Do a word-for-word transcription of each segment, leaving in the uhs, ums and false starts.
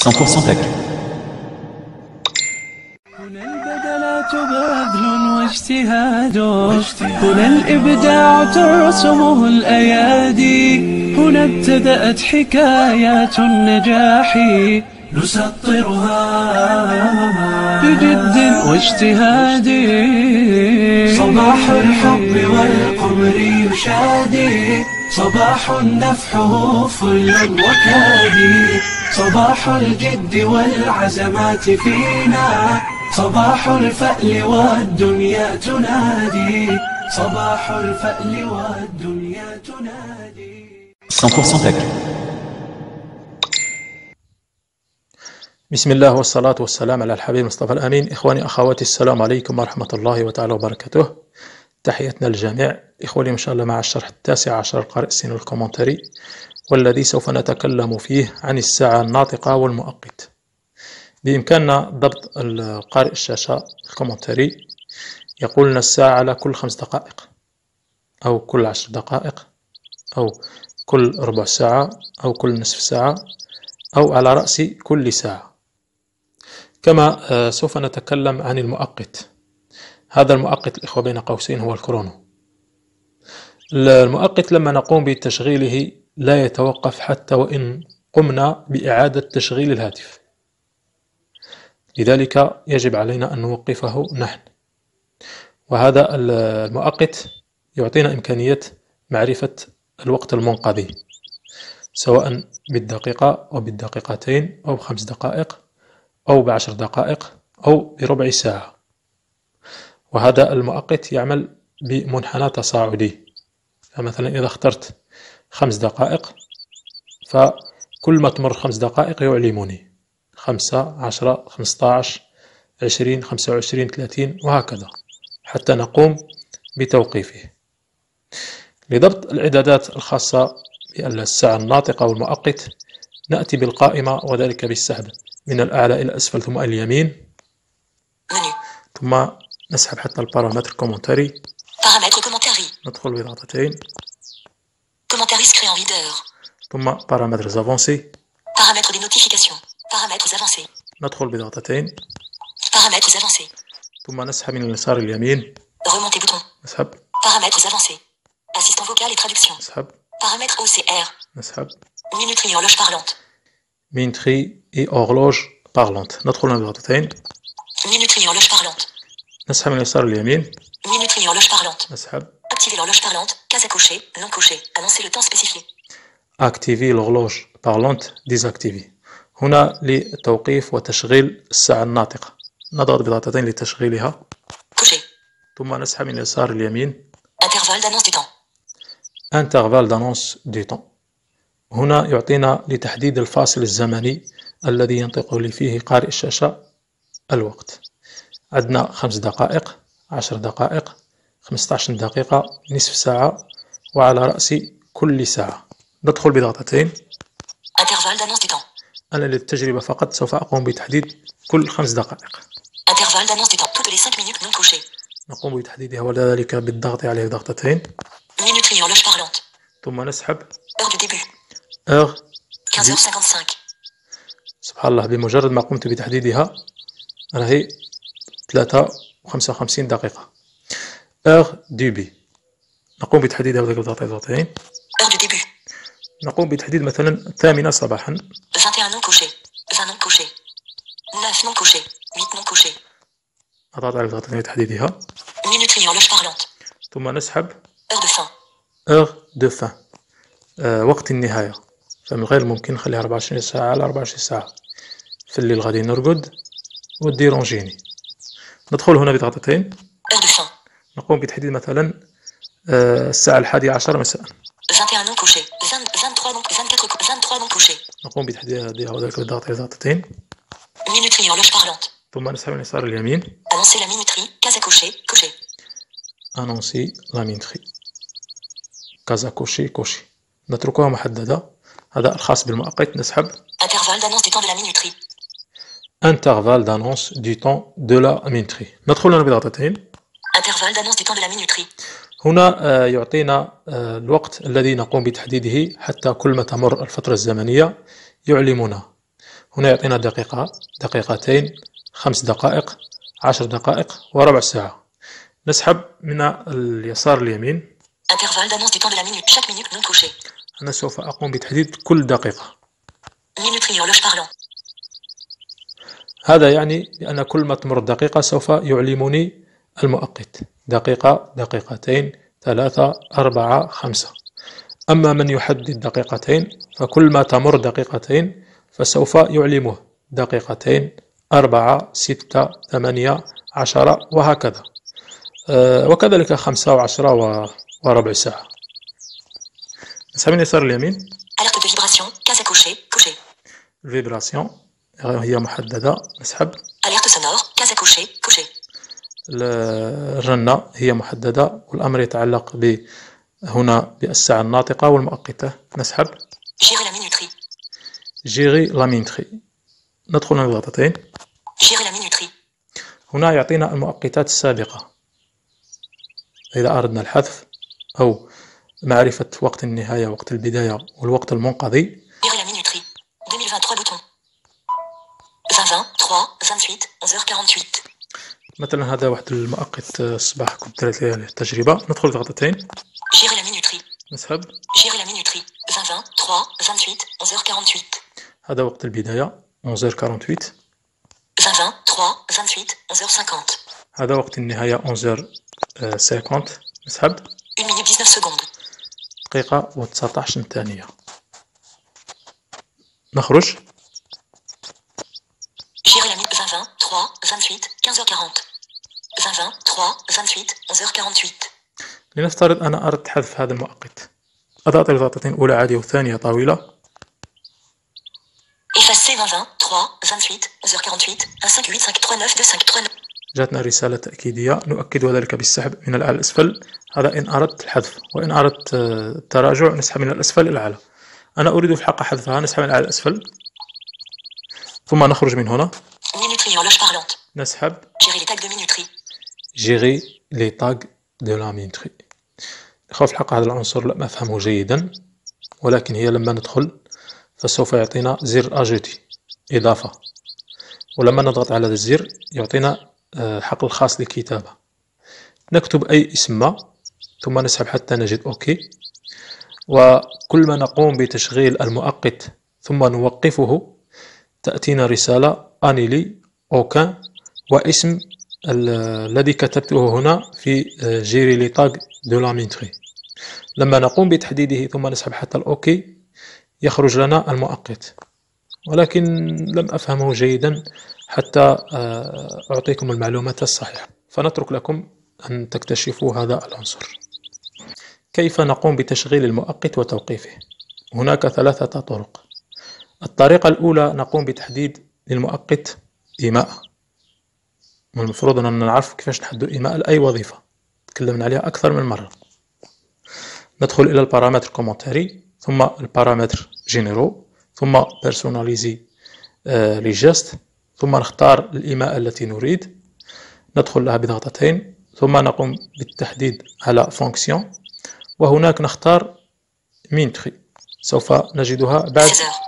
cent pour cent tech. هنا البدلات بذل واجتهاد، هنا الإبداع ترسمه الأيادي، هنا ابتدأت حكايات النجاح نسطرها بجد واجتهاد. صباح الحب والقمر يشادي، صباح نفحه فل وكادي، صباح الجد والعزمات فينا، صباح الفأل والدنيا تنادي، صباح الفأل والدنيا تنادي. cent pour cent tech. بسم الله والصلاة والسلام على الحبيب مصطفى الأمين. إخواني أخواتي، السلام عليكم ورحمة الله وتعالى وبركاته. تحياتنا للجميع. إخواني إن شاء الله مع الشرح التاسع عشر القارئ السين الكومنتري، والذي سوف نتكلم فيه عن الساعة الناطقة والمؤقت. بإمكاننا ضبط القارئ الشاشة الكومنتري. يقول لنا الساعة على كل خمس دقائق، أو كل عشر دقائق، أو كل ربع ساعة، أو كل نصف ساعة، أو على رأس كل ساعة. كما سوف نتكلم عن المؤقت. هذا المؤقت الإخوة بين قوسين هو الكرونو. المؤقت لما نقوم بتشغيله لا يتوقف حتى وإن قمنا بإعادة تشغيل الهاتف، لذلك يجب علينا أن نوقفه نحن. وهذا المؤقت يعطينا إمكانية معرفة الوقت المنقضي، سواء بالدقيقة أو بالدقيقتين أو بخمس دقائق أو بعشر دقائق أو بربع ساعة. وهذا المؤقت يعمل بمنحنى تصاعدي، فمثلا إذا اخترت خمس دقائق فكل ما تمر خمس دقائق يعلمني خمسة، عشرة، خمسة عشر، عشرين، خمسة وعشرين، ثلاثين، وهكذا حتى نقوم بتوقيفه. لضبط الإعدادات الخاصة بالساعة الناطقة والمؤقت نأتي بالقائمة، وذلك بالسحب من الأعلى إلى أسفل ثم اليمين، ثم نسحب حتى البارامتر كومنتاري. ندخل بضغطتين. ثم بارامتر زافونسي. ندخل بضغطتين. ثم نسحب من اليسار اليمين. نسحب. نسحب. نسحب. مينتري اي اورلوج بارلونت. ندخل بضغطتين. نسحب من اليسار اليمين. نسحب. Activer l'horloge parlante, case à cocher, non cocher, annoncer le temps spécifié. Activer l'horloge parlante, désactiver. هنا لتوقيف وتشغيل الساعة الناطقة. نضغط بضغطتين لتشغيلها. Cocher. ثم نسحب من اليسار اليمين. Intervalle d'annonce du temps. Intervalle d'annonce du temps. هنا يعطينا لتحديد الفاصل الزمني الذي ينطق لي فيه قارئ الشاشة الوقت. عندنا خمس دقائق، عشر دقائق، خمسة عشر دقيقة، نصف ساعة، وعلى رأس كل ساعة. ندخل بضغطتين. Intervalle d'annonce du temps. أنا للتجربة فقط سوف أقوم بتحديد كل خمس دقائق. Intervalle d'annonce du temps toutes les cinq minutes non couchées. نقوم بتحديدها وذلك بالضغط عليه ضغطتين. Minuterie horloge parlante. ثم نسحب. Heure du début. Heure. quinze heures cinquante-cinq. سبحان الله، بمجرد ما قمت بتحديدها راهي ثلاثة وخمسة وخمسين دقيقة. Heure du début. نقوم بتحديدها وذلك بالضغطين. Heure du début. نقوم بتحديد مثلا الثامنة صباحا. vingt et un non couchés. vingt non couchés. neuf non couchés. huit non couchés. أضغط على الضغطين لتحديدها. Minuterie horloge parlante. ثم نسحب. Heure de fin. Heure de fin. آه وقت النهاية. فمن غير الممكن نخليها أربعة وعشرين ساعة على أربعة وعشرين ساعة. في الليل غادي نرقد وديرونجيني. ندخل هنا بضغطتين. Heure de fin. نقوم بتحديد مثلا آه الساعة الحادية عشر مساء. vingt et un non couchés. vingt-trois non vingt-quatre vingt-trois non couchés. نقوم بتحديدها وذلك بالضغط على ضغطتين. Minuterie horloge parlante. ثم نسحب من اليسار اليمين. Annoncer la minuterie, case à cocher, cocher. Annoncer la minuterie. كازا كوشي كوشي. نتركها محددة. هذا الخاص بالمؤقت. نسحب. Intervalle d'annonce du temps de la minuterie. Intervalle d'annonce du temps de la minuterie. ندخل هنا بضغطتين. Intervalle d'annonce du temps de la minuterie. هنا يعطينا الوقت الذي نقوم بتحديده حتى كل ما تمر الفترة الزمنية يعلمنا. هنا يعطينا دقيقة، دقيقتين، خمس دقائق، عشر دقائق وربع ساعة. نسحب من اليسار اليمين. Intervalle d'annonce du temps de la minute. Chaque minute non touchée. أنا سوف أقوم بتحديد كل دقيقة. Minuterie horloge parlant. هذا يعني بأن كل ما تمر دقيقة سوف يعلمني المؤقت. دقيقة، دقيقتين، ثلاثة، أربعة، خمسة. أما من يحدد دقيقتين فكل ما تمر دقيقتين فسوف يعلمه دقيقتين، أربعة، ستة، ثمانية، عشرة وهكذا. أه وكذلك خمسة وعشرة وربع ساعة. نسحب من اليسار اليمين. Alerte de vibration. Case à cocher. Cocher. الفيبراسيون هي محددة. نسحب. Alerte sonore. Case à cocher. Cocher. الرنة هي محددة والأمر يتعلق ب هنا بالساعة الناطقة والمؤقتة. نسحب. Gérer la minuterie. جيري لا مينتري. ندخل نضغطتين. Gérer la minuterie. هنا يعطينا المؤقتات السابقة إذا أردنا الحذف أو معرفة وقت النهاية، وقت البداية والوقت المنقضي. Gérer la minuterie. deux mille vingt-trois bouton. vingt vingt, trois, vingt-huit, onze heures quarante-huit. مثلا هذا واحد المؤقت الصباح كنت درت ليه التجربة. ندخل ضغطتين. Gérer la minuterie. نسحب. Gérer la minuterie. vingt vingt, trois, vingt-huit, onze heures quarante-huit. هذا وقت البداية onze heures quarante-huit. vingt vingt, trois, vingt-huit, onze heures cinquante. هذا وقت النهاية onze heures cinquante. نسحب. une minute dix-neuf secondes. دقيقة وتسعطاش ثانية. نخرج. Gérer la minute. vingt vingt, trois, vingt-huit, quinze heures quarante. vingt vingt, trois, vingt-huit, onze heures quarante-huit. لنفترض أنا أردت حذف هذا المؤقت. أضغط ضغطتين أولى عادية وثانية طويلة. Effacer vingt vingt, trois, vingt-huit, onze heures quarante-huit, un cinq huit cinq trois neuf deux cinq trois neuf. جاتنا رسالة تأكيدية نؤكد ذلك بالسحب من الأعلى الأسفل. هذا إن أردت الحذف، وإن أردت التراجع نسحب من الأسفل إلى الأعلى. أنا أريد في الحقيقة حذفها. نسحب من الأعلى الأسفل ثم نخرج من هنا. Minuterie horloge parlante. نسحب. Gérer les tags de minuterie. Gérer les tags de la minuterie. في الحقيقة هذا العنصر لم أفهمه جيدا، ولكن هي لما ندخل فسوف يعطينا زر أجوتي إضافة، ولما نضغط على هذا الزر يعطينا حقل خاص للكتابة. نكتب أي اسم ما ثم نسحب حتى نجد أوكي. وكل ما نقوم بتشغيل المؤقت ثم نوقفه تأتينا رسالة أنيلي أوكان واسم الذي كتبته هنا في جيري لي تاغ دو لا مينتري. لما نقوم بتحديده ثم نسحب حتى الأوكي يخرج لنا المؤقت، ولكن لم أفهمه جيدا حتى أعطيكم المعلومات الصحيحة، فنترك لكم أن تكتشفوا هذا العنصر. كيف نقوم بتشغيل المؤقت وتوقيفه؟ هناك ثلاثة طرق. الطريقة الأولى نقوم بتحديد للمؤقت إيماء. من المفروض أننا نعرف كيفاش نحدد إيماء لأي وظيفة، تكلمنا عليها أكثر من مرة. ندخل إلى البارامتر كومنتاري ثم البارامتر جينيرو ثم بيرسوناليزي لي جيست ثم نختار الإيماء التي نريد، ندخل لها بضغطتين ثم نقوم بالتحديد على فونكسيون، وهناك نختار مينتري سوف نجدها بعد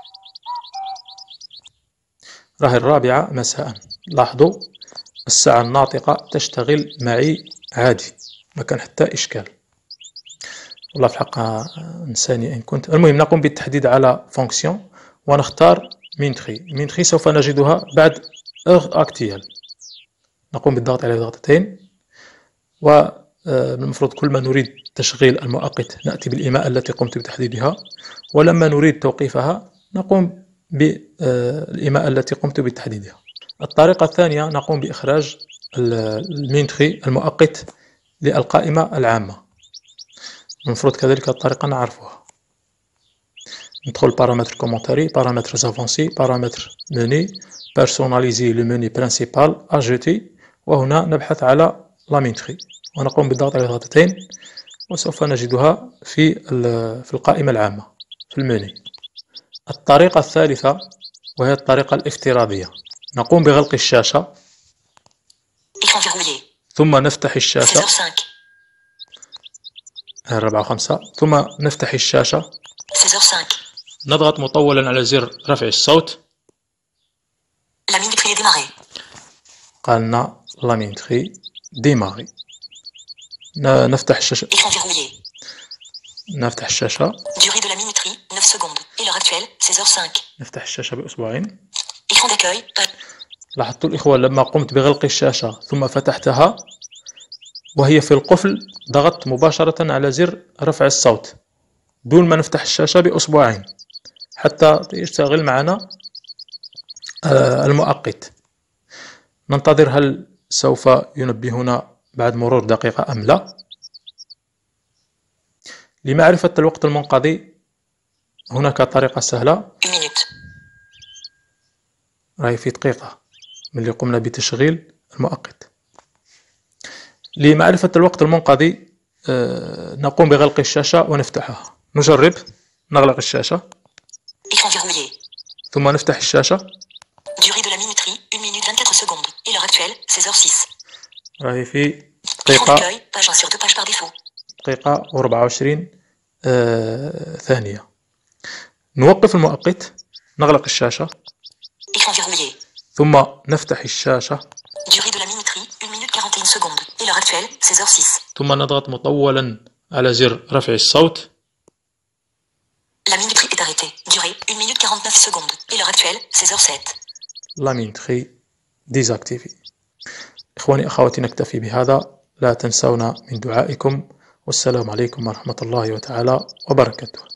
راهي الرابعة مساء. لاحظوا الساعة الناطقة تشتغل معي عادي، ما كان حتى إشكال. والله في الحقيقة إنساني إن كنت. المهم نقوم بالتحديد على فونكسيون ونختار مينتري. مينتري سوف نجدها بعد أغ أكتيال. نقوم بالضغط على ضغطتين، والمفروض كل ما نريد تشغيل المؤقت نأتي بالإيماء التي قمت بتحديدها، ولما نريد توقيفها نقوم بالإيماء التي قمت بتحديدها. الطريقة الثانية نقوم بإخراج المينتري المؤقت للقائمة العامة. المفروض كذلك الطريقة نعرفها. ندخل بارامتر كومنتاري، بارامتر زافونسي، بارامتر مني، بيرسوناليزي لو مني برينسيبال، اجوتي، وهنا نبحث على لا مينتري ونقوم بالضغط على ضغطتين وسوف نجدها في في القائمة العامة في المني. الطريقة الثالثة وهي الطريقة الافتراضية، نقوم بغلق الشاشة ثم نفتح الشاشة أربعة وخمسة ثم نفتح الشاشة، نضغط مطولا على زر رفع الصوت La minuterie est démarrée. قالنا لا مينتري ديماري. نفتح الشاشة. Écran verrouillé. نفتح الشاشة. Durée de la minuterie, neuf secondes. Et l'heure actuelle, seize heures cinq. نفتح الشاشة بأصبعين. Écran d'accueil. لاحظتوا الإخوة لما قمت بغلق الشاشة ثم فتحتها وهي في القفل ضغطت مباشرة على زر رفع الصوت دون ما نفتح الشاشة بأصبعين حتى يشتغل معنا المؤقت. ننتظر هل سوف ينبهنا بعد مرور دقيقة أم لا. لمعرفة الوقت المنقضي هناك طريقة سهلة. راهي في دقيقة من اللي قمنا بتشغيل المؤقت. لمعرفة الوقت المنقضي نقوم بغلق الشاشة ونفتحها. نجرب نغلق الشاشة ثم نفتح الشاشة. Durée de la minuterie, une minute vingt-quatre secondes. Et l'heure actuelle, seize heures six. راهي في Écran دقيقة d'accueil, page un sur deux pages par défaut. دقيقة وأربعة وعشرين آه ثانية. نوقف المؤقت نغلق الشاشة Écran verrouillé. ثم نفتح الشاشة. Durée de la minuterie, une minute quarante et une secondes. Et l'heure actuelle, seize heures six. ثم نضغط مطولا على زر رفع الصوت. La minuterie est arrêtée. Durée, une minute quarante-neuf secondes. Et l'heure actuelle, seize heures sept. لا مينتري ديزاكتيفي. إخواني أخواتي نكتفي بهذا. لا تنسونا من دعائكم والسلام عليكم ورحمة الله وتعالى وبركاته.